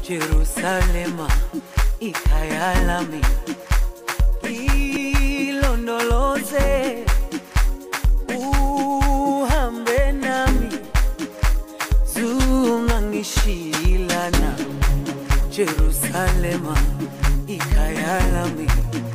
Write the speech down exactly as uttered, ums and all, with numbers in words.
Jerusalema ikhaya lami, ilondoloze uhambe nami, zungangishilana. Jerusalema ikhaya lami.